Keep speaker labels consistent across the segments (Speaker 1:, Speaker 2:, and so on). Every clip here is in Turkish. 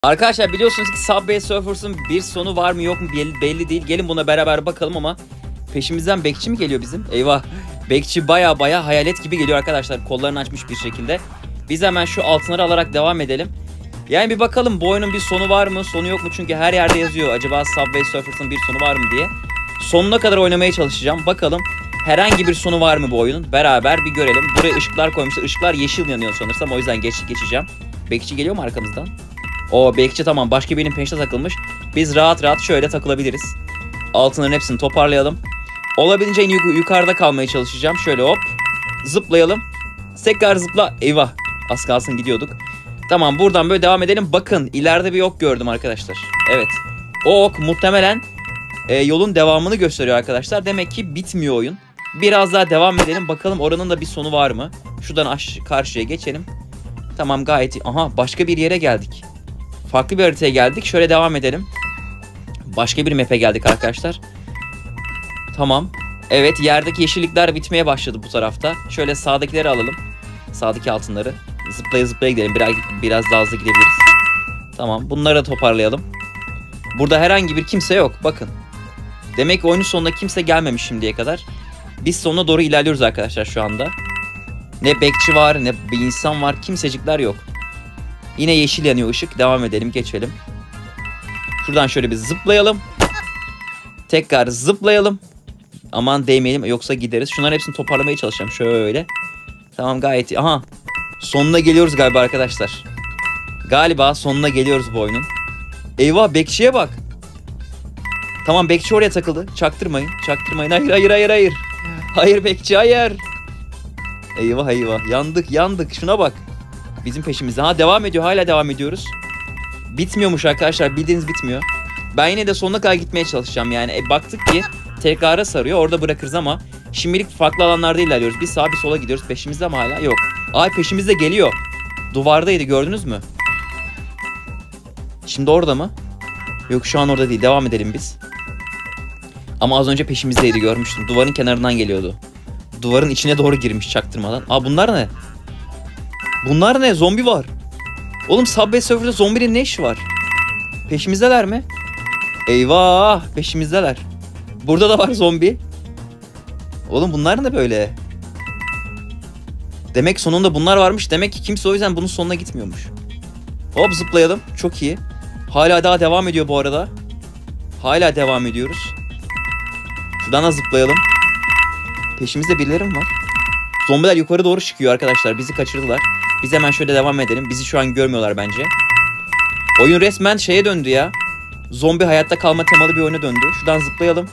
Speaker 1: Arkadaşlar biliyorsunuz ki Subway Surfers'ın bir sonu var mı yok mu belli değil. Gelin buna beraber bakalım ama peşimizden bekçi mi geliyor bizim? Eyvah. Bekçi baya hayalet gibi geliyor arkadaşlar. Kollarını açmış bir şekilde. Biz hemen şu altınları alarak devam edelim. Yani bir bakalım bu oyunun bir sonu var mı sonu yok mu? Çünkü her yerde yazıyor. Acaba Subway Surfers'ın bir sonu var mı diye. Sonuna kadar oynamaya çalışacağım. Bakalım herhangi bir sonu var mı bu oyunun? Beraber bir görelim. Buraya ışıklar koymuşlar. Işıklar yeşil yanıyor sanırsam. O yüzden geçeceğim. Bekçi geliyor mu arkamızdan? O bekçi tamam. Başka birinin peşine takılmış. Biz rahat şöyle takılabiliriz. Altınların hepsini toparlayalım. Olabildiğince yukarıda kalmaya çalışacağım. Şöyle hop. Zıplayalım. Tekrar zıpla. Eyvah. Az kalsın gidiyorduk. Tamam buradan böyle devam edelim. Bakın ileride bir ok gördüm arkadaşlar. Evet. O ok muhtemelen yolun devamını gösteriyor arkadaşlar. Demek ki bitmiyor oyun. Biraz daha devam edelim. Bakalım oranın da bir sonu var mı? Şuradan karşıya geçelim. Tamam gayet iyi. Aha başka bir yere geldik. Farklı bir haritaya geldik. Şöyle devam edelim. Başka bir map'e geldik arkadaşlar. Tamam. Evet yerdeki yeşillikler bitmeye başladı bu tarafta. Şöyle sağdakileri alalım. Sağdaki altınları. Zıplaya gidelim. Biraz daha hızlı gidebiliriz. Tamam bunları da toparlayalım. Burada herhangi bir kimse yok. Bakın. Demek ki oyunun sonunda kimse gelmemiş şimdiye kadar. Biz sonuna doğru ilerliyoruz arkadaşlar şu anda. Ne bekçi var ne bir insan var. Kimsecikler yok. Yine yeşil yanıyor ışık. Devam edelim geçelim. Şuradan şöyle bir zıplayalım. Tekrar zıplayalım. Aman değmeyelim yoksa gideriz. Şunların hepsini toparlamaya çalışacağım. Şöyle. Tamam gayet iyi. Aha. Sonuna geliyoruz galiba arkadaşlar. Galiba sonuna geliyoruz bu oyunun. Eyvah bekçiye bak. Tamam bekçi oraya takıldı. Çaktırmayın. Hayır. Hayır bekçi hayır. Eyvah. Yandık. Şuna bak. Bizim peşimizde. Ha devam ediyor. Hala devam ediyoruz. Bitmiyormuş arkadaşlar. Bildiğiniz bitmiyor. Ben yine de sonuna kadar gitmeye çalışacağım yani. Baktık ki tekrara sarıyor. Orada bırakırız ama şimdilik farklı alanlarda ilerliyoruz. Bir sağa bir sola gidiyoruz. Peşimizde ama hala yok. Ay peşimizde geliyor. Duvardaydı gördünüz mü? Şimdi orada mı? Yok şu an orada değil. Devam edelim biz. Ama az önce peşimizdeydi görmüştüm. Duvarın kenarından geliyordu. Duvarın içine doğru girmiş çaktırmadan. Aa bunlar ne? Bunlar ne? Zombi var. Oğlum Subway Surfers'da zombinin ne işi var? Peşimizdeler mi? Eyvah peşimizdeler. Burada da var zombi. Oğlum bunlar ne böyle? Demek sonunda bunlar varmış. Demek ki kimse o yüzden bunun sonuna gitmiyormuş. Hop zıplayalım. Çok iyi. Hala daha devam ediyor bu arada. Hala devam ediyoruz. Şuradan da zıplayalım. Peşimizde birileri mi var? Zombiler yukarı doğru çıkıyor arkadaşlar. Bizi kaçırdılar. Biz hemen şöyle devam edelim. Bizi şu an görmüyorlar bence. Oyun resmen şeye döndü ya. Zombi hayatta kalma temalı bir oyuna döndü. Şuradan zıplayalım.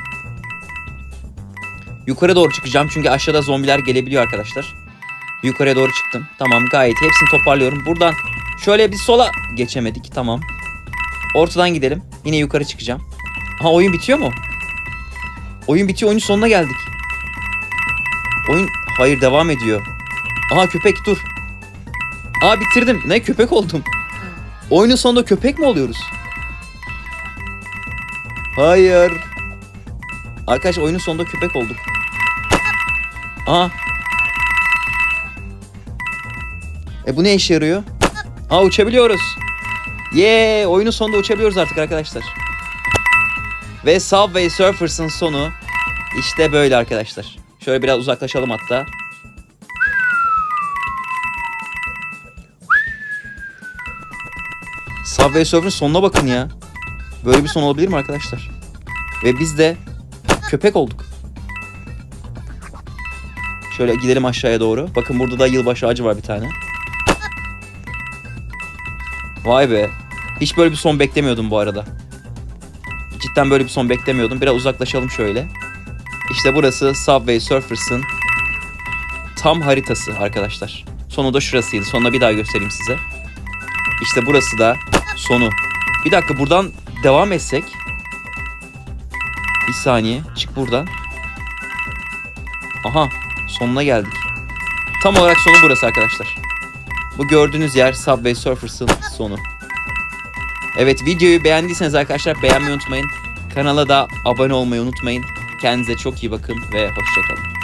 Speaker 1: Yukarı doğru çıkacağım. Çünkü aşağıda zombiler gelebiliyor arkadaşlar. Yukarıya doğru çıktım. Tamam gayet. Hepsini toparlıyorum. Buradan şöyle bir sola geçemedik. Tamam. Ortadan gidelim. Yine yukarı çıkacağım. Aha oyun bitiyor mu? Oyun bitiyor. Oyunun sonuna geldik. Oyun... Hayır devam ediyor. Aha köpek dur. Aa bitirdim. Ne köpek oldum. Oyunun sonunda köpek mi oluyoruz? Hayır. Arkadaşlar oyunun sonunda köpek olduk. Aa. Bu ne işe yarıyor? Aa uçabiliyoruz. Yee oyunun sonunda uçabiliyoruz artık arkadaşlar. Ve Subway Surfers'ın sonu işte böyle arkadaşlar. Şöyle biraz uzaklaşalım hatta. Subway Surfers'ın sonuna bakın ya. Böyle bir son olabilir mi arkadaşlar? Ve biz de köpek olduk. Şöyle gidelim aşağıya doğru. Bakın burada da yılbaşı ağacı var bir tane. Vay be. Hiç böyle bir son beklemiyordum bu arada. Cidden böyle bir son beklemiyordum. Biraz uzaklaşalım şöyle. İşte burası Subway Surfers'ın tam haritası arkadaşlar. Sonu da şurasıydı. Sonuna bir daha göstereyim size. İşte burası da sonu. Bir dakika buradan devam etsek. Bir saniye. Çık buradan. Aha. Sonuna geldik. Tam olarak sonu burası arkadaşlar. Bu gördüğünüz yer Subway Surfers'ın sonu. Evet videoyu beğendiyseniz arkadaşlar beğenmeyi unutmayın. Kanala da abone olmayı unutmayın. Kendinize çok iyi bakın ve hoşça kalın.